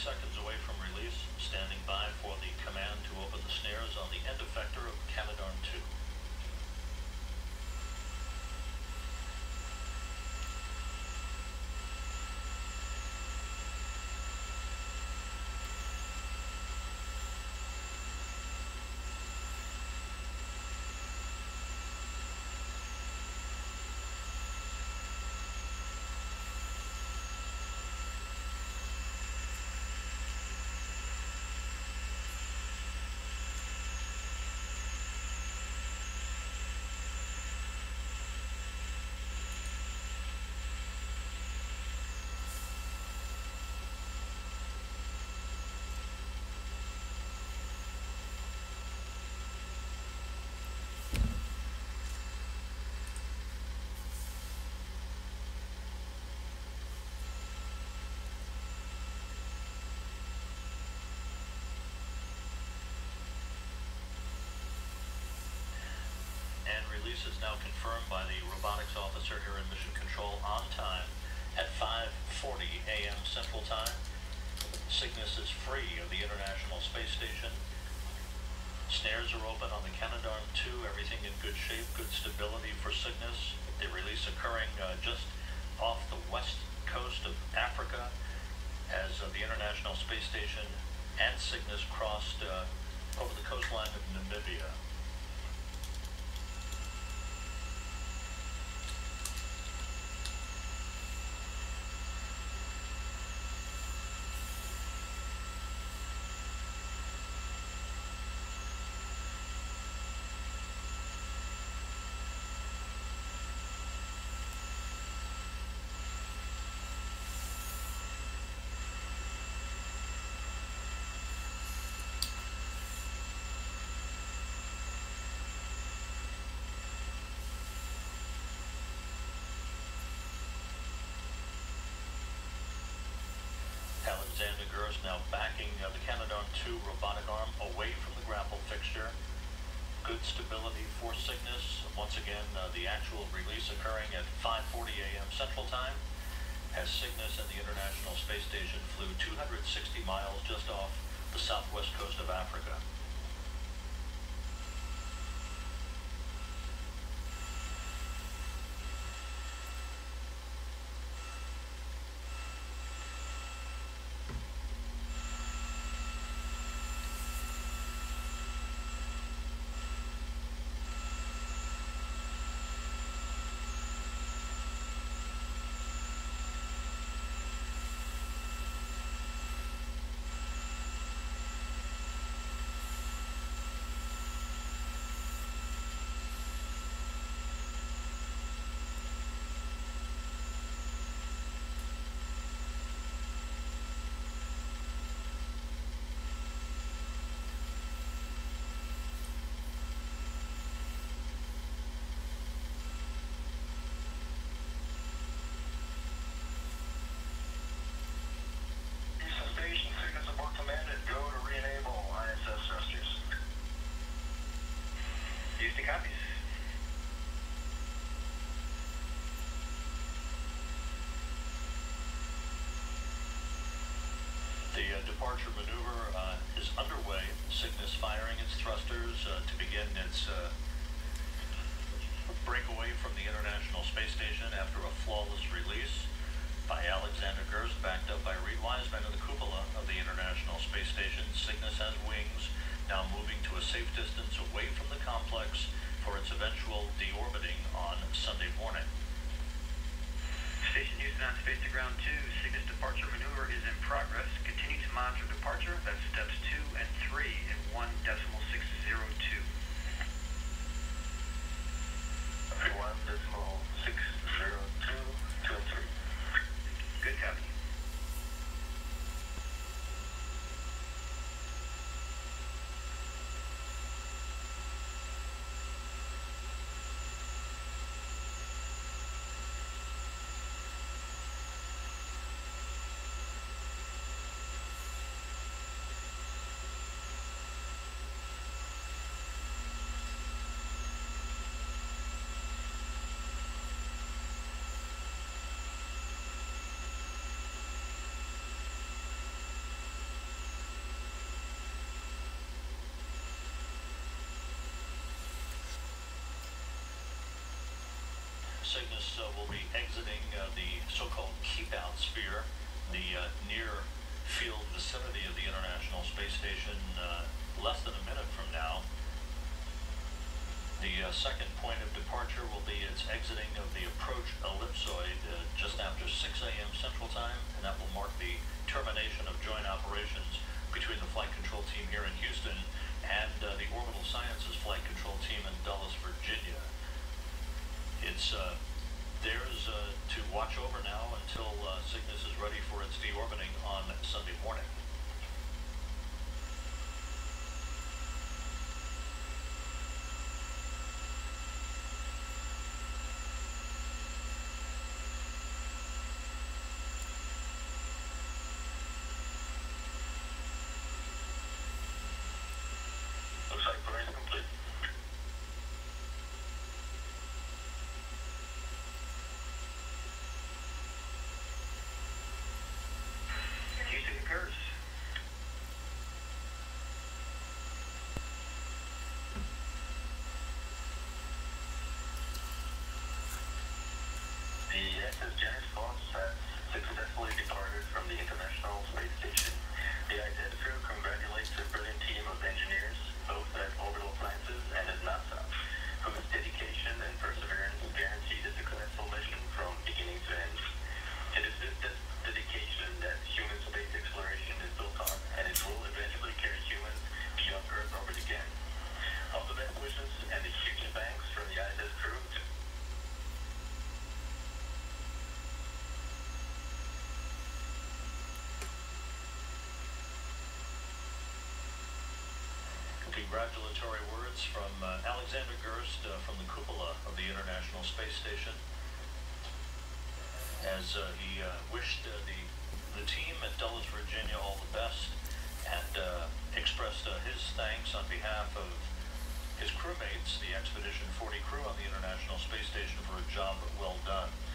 seconds away from release, standing by for the command to open the snares on the end effector of Canadarm 2. Release is now confirmed by the robotics officer here in Mission Control on time at 5:40 a.m. Central Time. Cygnus is free of the International Space Station. Snares are open on the Canadarm 2. Everything in good shape, good stability for Cygnus. The release occurring just off the west coast of Africa as the International Space Station and Cygnus crossed over the coastline of Namibia. Cygnus now backing the Canadarm 2 robotic arm away from the grapple fixture. Good stability for Cygnus. Once again, the actual release occurring at 5:40 a.m. Central Time as Cygnus and the International Space Station flew 260 miles just off the southwest coast of Africa. The departure maneuver is underway. Cygnus firing its thrusters to begin its breakaway from the International Space Station after a flawless release by Alexander Gerst, backed up by Reed Wiseman in the cupola of the International Space Station. Cygnus has wings, now moving to a safe distance away from the complex for its eventual deorbiting on Sunday morning. Station Houston on Space to Ground 2. Cygnus departure maneuver is in progress. Continue to monitor departure. That's steps 2 and 3 in 1.602. 1.602, 2 and 3. Good copy. will be exiting the so-called keep-out sphere, the near field vicinity of the International Space Station less than a minute from now. The second point of departure will be its exiting of the approach ellipsoid just after 6 a.m. Central Time, and that will mark the termination of joint operations between the flight control team here in Houston and the Orbital Sciences flight control team in Dulles, Virginia. It's theirs to watch over now until Cygnus is ready for its deorbiting on Sunday morning. Looks like burn is complete. Houston concurs. The SS Janus Fox has successfully departed from the International Space Station. The ISS crew congratulates a brilliant team of engineers, both at Orbital Sciences and at NASA, whose dedication and perseverance guaranteed a successful mission from beginning to end. It is this dedication that human space exploration is built on, and it will eventually carry humans beyond Earth orbit again. All the best wishes and a huge thanks from the ISS crew to Congratulatory words from Alexander Gerst from the cupola of the International Space Station, as he wished the team at Dulles, Virginia all the best, and expressed his thanks on behalf of his crewmates, the Expedition 40 crew on the International Space Station, for a job well done.